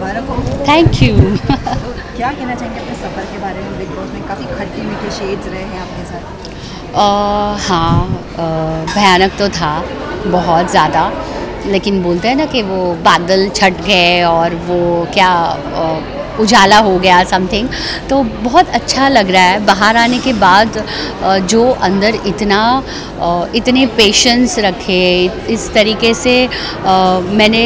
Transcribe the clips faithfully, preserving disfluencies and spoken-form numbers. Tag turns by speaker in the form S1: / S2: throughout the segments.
S1: मुबारक हो।
S2: Thank you.
S1: तो क्या कहना चाहेंगे अपने सफ़र के बारे में? बिग बॉस में काफ़ी खट्टे मीठे शेड्स रहे हैं आपके साथ।
S2: uh, हाँ, uh, भयानक तो था बहुत ज़्यादा, लेकिन बोलते हैं ना कि वो बादल छट गए और वो क्या uh, उजाला हो गया समथिंग, तो बहुत अच्छा लग रहा है बाहर आने के बाद। जो अंदर इतना इतने पेशेंस रखे, इस तरीके से मैंने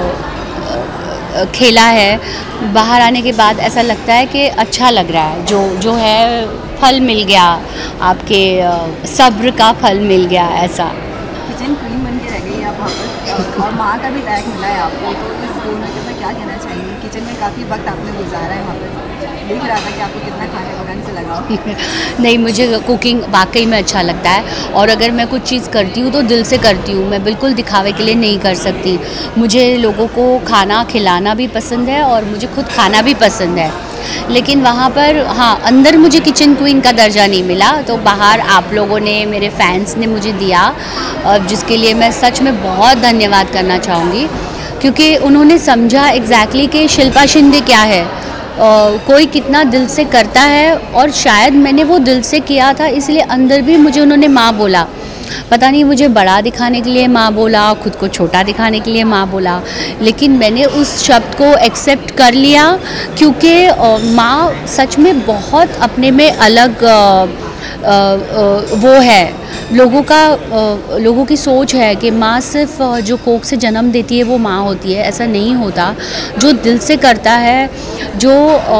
S2: खेला है, बाहर आने के बाद ऐसा लगता है कि अच्छा लग रहा है। जो जो है फल मिल गया, आपके सब्र का फल मिल गया। ऐसा
S1: किचन क्वीन बन के रह गई आप वहाँ पर, और माँ का भी टैग मिला है आपको, तो इस दोनों के ऊपर क्या कहना चाहिए? किचन में काफ़ी वक्त आपने गुजारा है वहाँ पर, देख रहा था कि आपको कितना खाने पकाने से लगाओ।
S2: नहीं, मुझे कुकिंग वाकई में अच्छा लगता है, और अगर मैं कुछ चीज़ करती हूँ तो दिल से करती हूँ। मैं बिल्कुल दिखावे के लिए नहीं कर सकती। मुझे लोगों को खाना खिलाना भी पसंद है और मुझे खुद खाना भी पसंद है, लेकिन वहाँ पर हाँ, अंदर मुझे किचन क्वीन का दर्जा नहीं मिला, तो बाहर आप लोगों ने, मेरे फैंस ने मुझे दिया, जिसके लिए मैं सच में बहुत धन्यवाद करना चाहूँगी, क्योंकि उन्होंने समझा एग्जैक्टली कि शिल्पा शिंदे क्या है, Uh, कोई कितना दिल से करता है, और शायद मैंने वो दिल से किया था, इसलिए अंदर भी मुझे उन्होंने माँ बोला। पता नहीं मुझे बड़ा दिखाने के लिए माँ बोला, खुद को छोटा दिखाने के लिए माँ बोला, लेकिन मैंने उस शब्द को एक्सेप्ट कर लिया, क्योंकि uh, माँ सच में बहुत अपने में अलग uh, Uh, uh, वो है। लोगों का uh, लोगों की सोच है कि माँ सिर्फ uh, जो कोख से जन्म देती है वो माँ होती है। ऐसा नहीं होता। जो दिल से करता है, जो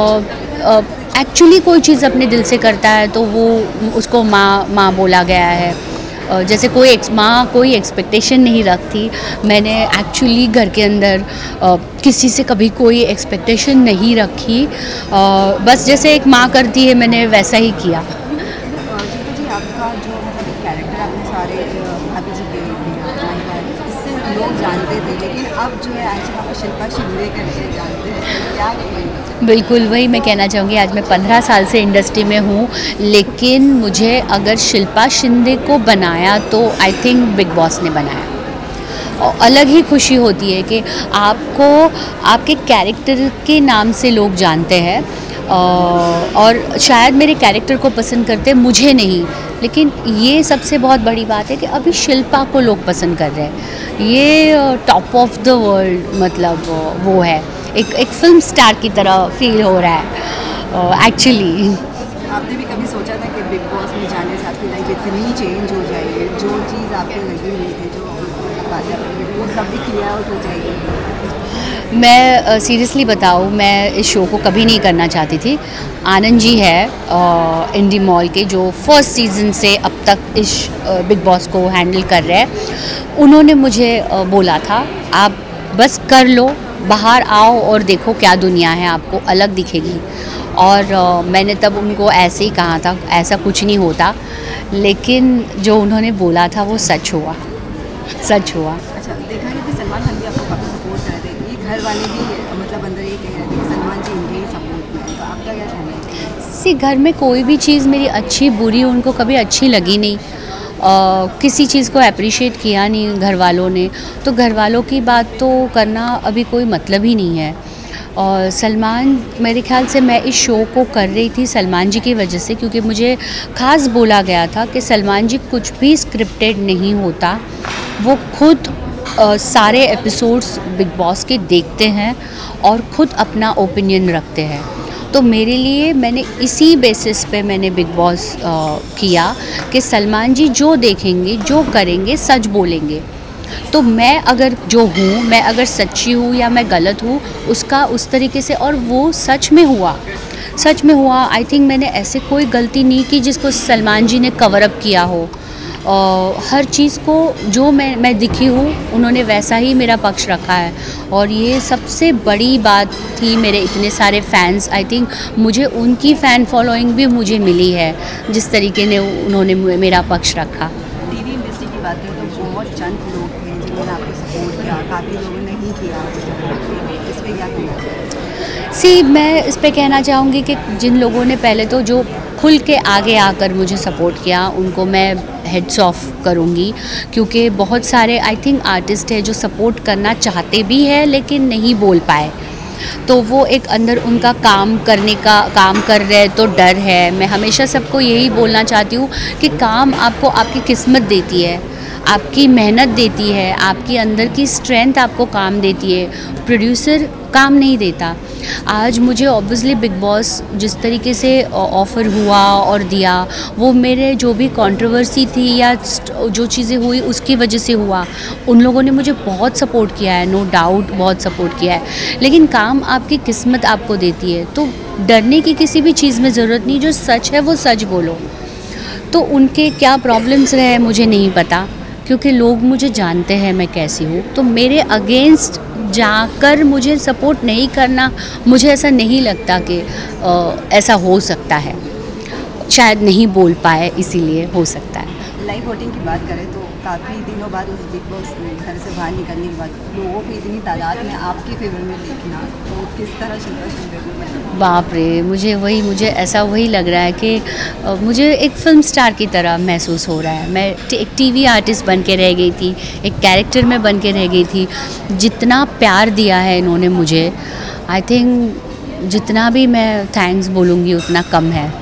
S2: एक्चुअली uh, uh, कोई चीज़ अपने दिल से करता है, तो वो उसको माँ माँ बोला गया है। uh, जैसे कोई एक्स माँ कोई एक्सपेक्टेशन नहीं रखती, मैंने एक्चुअली घर के अंदर uh, किसी से कभी कोई एक्सपेक्टेशन नहीं रखी। uh, बस जैसे एक माँ करती है, मैंने वैसा ही किया।
S1: आपका जो मतलब कैरेक्टर आपने सारे भाभी जी के इससे लोग जानते थे, लेकिन अब जो है एक्चुअली आपको शिल्पा शिंदे करके जानते हैं, क्या कहेंगे?
S2: बिल्कुल वही मैं कहना चाहूँगी। आज मैं पंद्रह साल से इंडस्ट्री में हूँ, लेकिन मुझे अगर शिल्पा शिंदे को बनाया तो आई थिंक बिग बॉस ने बनाया। और अलग ही खुशी होती है कि आपको आपके कैरेक्टर के नाम से लोग जानते हैं, और शायद मेरे कैरेक्टर को पसंद करते, मुझे नहीं, लेकिन ये सबसे बहुत बड़ी बात है कि अभी शिल्पा को लोग पसंद कर रहे हैं। ये टॉप ऑफ द वर्ल्ड, मतलब वो है, एक एक फिल्म स्टार की तरह फील हो रहा है एक्चुअली।
S1: आपने भी कभी सोचा था कि बिग बॉस में जाने से आपकी लाइफ इतनी चेंज हो जाएगी, जो चीज़ आपको लगी हुई थी, जो बातें वो सब भी क्लियर आउट हो जाएगी?
S2: मैं सीरियसली uh, बताऊँ, मैं इस शो को कभी नहीं करना चाहती थी। आनंद जी है uh, इंडी मॉल के, जो फर्स्ट सीज़न से अब तक इस बिग uh, बॉस को हैंडल कर रहे हैं। उन्होंने मुझे uh, बोला था, आप बस कर लो, बाहर आओ और देखो क्या दुनिया है, आपको अलग दिखेगी। और uh, मैंने तब उनको ऐसे ही कहा था, ऐसा कुछ नहीं होता, लेकिन जो उन्होंने बोला था वो सच हुआ, सच हुआ।
S1: अच्छा, देखा है कि सलमान खान भी आपको काफ़ी सपोर्ट कर रहे थे, ये घर वाले भी मतलब अंदर ये कह रहे थे कि सलमान जी इनके ही सपोर्ट में, तो आपका क्या कहना है?
S2: सी, घर में कोई भी चीज़ मेरी अच्छी बुरी उनको कभी अच्छी लगी नहीं, uh, किसी चीज़ को अप्रिशिएट किया नहीं घर वालों ने, तो घर वालों की बात तो करना अभी कोई मतलब ही नहीं है। और सलमान, मेरे ख्याल से मैं इस शो को कर रही थी सलमान जी की वजह से, क्योंकि मुझे ख़ास बोला गया था कि सलमान जी कुछ भी स्क्रिप्टेड नहीं होता, वो खुद uh, सारे एपिसोड्स बिग बॉस के देखते हैं और ख़ुद अपना ओपिनियन रखते हैं। तो मेरे लिए, मैंने इसी बेसिस पे मैंने बिग बॉस uh, किया कि सलमान जी जो देखेंगे, जो करेंगे, सच बोलेंगे। तो मैं अगर जो हूँ, मैं अगर सच्ची हूँ या मैं गलत हूँ, उसका उस तरीके से, और वो सच में हुआ, सच में हुआ। आई थिंक मैंने ऐसे कोई गलती नहीं की जिसको सलमान जी ने कवर अप किया हो। और हर चीज़ को जो मैं मैं दिखी हूँ, उन्होंने वैसा ही मेरा पक्ष रखा है, और ये सबसे बड़ी बात थी। मेरे इतने सारे फैंस, आई थिंक मुझे उनकी फ़ैन फॉलोइंग भी मुझे मिली है, जिस तरीके ने उन्होंने मेरा पक्ष रखा।
S1: टीवी इंडस्ट्री की बात करें तो बहुत चंद लोग थे जिन्होंने आपको सपोर्ट किया, काफ़ी लोगों ने नहीं किया, इस पर क्या कहना?
S2: सी, मैं इस पे कहना चाहूँगी कि जिन लोगों ने पहले तो जो खुल के आगे आकर मुझे सपोर्ट किया, उनको मैं हेड्स ऑफ करूँगी, क्योंकि बहुत सारे आई थिंक आर्टिस्ट हैं जो सपोर्ट करना चाहते भी हैं लेकिन नहीं बोल पाए। तो वो एक अंदर उनका काम करने का, काम कर रहे तो डर है। मैं हमेशा सबको यही बोलना चाहती हूँ कि काम आपको आपकी किस्मत देती है, आपकी मेहनत देती है, आपकी अंदर की स्ट्रेंथ आपको काम देती है, प्रोड्यूसर काम नहीं देता। आज मुझे ऑब्वियसली बिग बॉस जिस तरीके से ऑफ़र हुआ और दिया, वो मेरे जो भी कंट्रोवर्सी थी या जो चीज़ें हुई उसकी वजह से हुआ। उन लोगों ने मुझे बहुत सपोर्ट किया है, नो डाउट बहुत सपोर्ट किया है, लेकिन काम आपकी किस्मत आपको देती है। तो डरने की किसी भी चीज़ में ज़रूरत नहीं, जो सच है वो सच बोलो। तो उनके क्या प्रॉब्लम्स रहे मुझे नहीं पता, क्योंकि लोग मुझे जानते हैं मैं कैसी हूँ। तो मेरे अगेंस्ट जाकर मुझे सपोर्ट नहीं करना, मुझे ऐसा नहीं लगता कि आ, ऐसा हो सकता है। शायद नहीं बोल पाए इसीलिए हो सकता है।
S1: लाइव वोटिंग की बात करें तो काफ़ी दिनों बाद उस बिग बॉस में घर से बाहर निकलने के बाद लोगों को इतनी तादाद में आपके फेवर में देखना, तो किस तरह शिल्पा शिंदे को मतलब
S2: बाप रे, मुझे वही मुझे ऐसा वही लग रहा है कि अ, मुझे एक फिल्म स्टार की तरह महसूस हो रहा है। मैं एक टीवी आर्टिस्ट बन के रह गई थी, एक कैरेक्टर में बन के रह गई थी। जितना प्यार दिया है इन्होंने मुझे, आई थिंक जितना भी मैं थैंक्स बोलूँगी उतना कम है।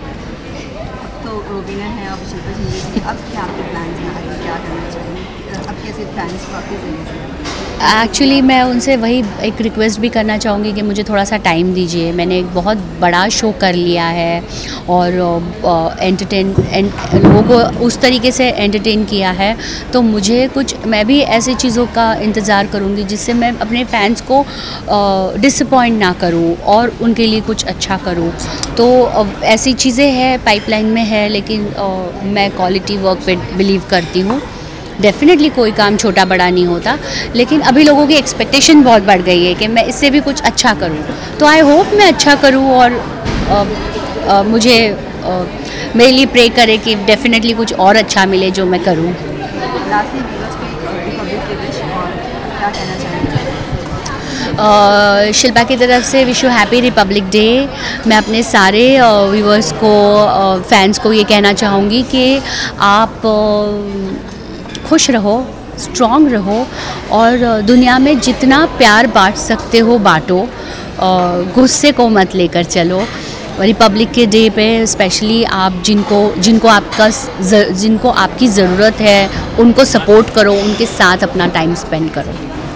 S1: तो विनर है अब शिल्पा शिंदे जी, अब क्या आपके प्लान्स में आगे क्या करना चाहिए, अब कैसे प्लान्स को आपके ज़रिए से?
S2: एक्चुअली मैं उनसे वही एक रिक्वेस्ट भी करना चाहूँगी कि मुझे थोड़ा सा टाइम दीजिए। मैंने एक बहुत बड़ा शो कर लिया है और एंटरटेन लोगों को उस तरीके से एंटरटेन किया है, तो मुझे कुछ, मैं भी ऐसी चीज़ों का इंतज़ार करूँगी जिससे मैं अपने फैंस को डिसअपॉइंट ना करूँ और उनके लिए कुछ अच्छा करूँ। तो uh, ऐसी चीज़ें हैं, पाइपलाइन में है, लेकिन uh, मैं क्वालिटी वर्क पे बिलीव करती हूँ। डेफिनेटली कोई काम छोटा बड़ा नहीं होता, लेकिन अभी लोगों की एक्सपेक्टेशन बहुत बढ़ गई है कि मैं इससे भी कुछ अच्छा करूं। तो आई होप मैं अच्छा करूं और आ, आ, मुझे आ, मेरे लिए प्रे करे कि डेफिनेटली कुछ और अच्छा मिले जो मैं करूं।
S1: लास्टली व्यूअर्स को एक रिपब्लिक डे विश और क्या कहना चाहेंगे?
S2: Uh, शिल्पा की तरफ से wish you happy Republic Day. मैं अपने सारे व्यूअर्स को, फैंस को ये कहना चाहूँगी कि आप uh, खुश रहो, स्ट्रॉन्ग रहो और दुनिया में जितना प्यार बांट सकते हो बांटो, गुस्से को मत लेकर चलो। रिपब्लिक के डे पे स्पेशली आप जिनको जिनको आपका जिनको आपकी ज़रूरत है उनको सपोर्ट करो, उनके साथ अपना टाइम स्पेंड करो।